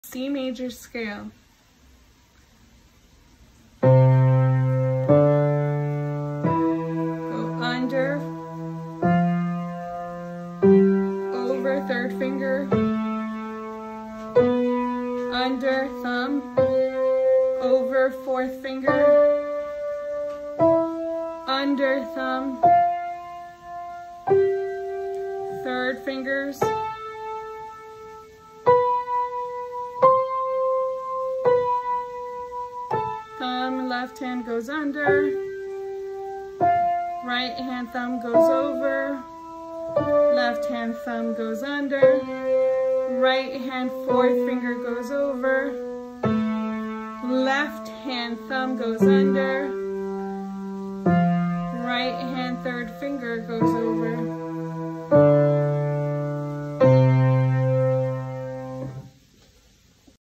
C major scale. Go under, over third finger, under thumb, over fourth finger, under thumb, third fingers, thumb, left hand goes under, right hand thumb goes over, left hand thumb goes under, right hand fourth finger goes over, left hand thumb goes under, right hand third finger goes over.